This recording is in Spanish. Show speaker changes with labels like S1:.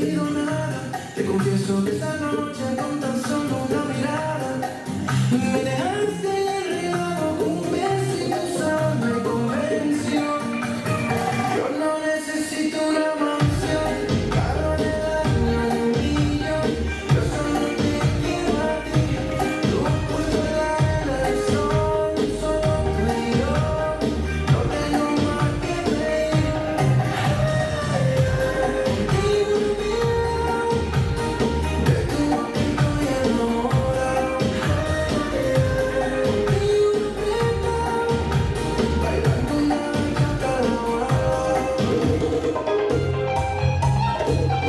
S1: sido nada. Te confieso que esta noche con tan solo una mirada me dejaste enredado con un beso y tu sal me convenció. Yo no necesito una mansión, carro en el año de un millón. Yo solo te quiero a ti, tú oculto en la arena del sol, solo tú y yo. No tengo más que pedir. Contigo mi vida, de tu boca estoy enamorado. Contigo me pierdo, bailando la bachata de Aguado.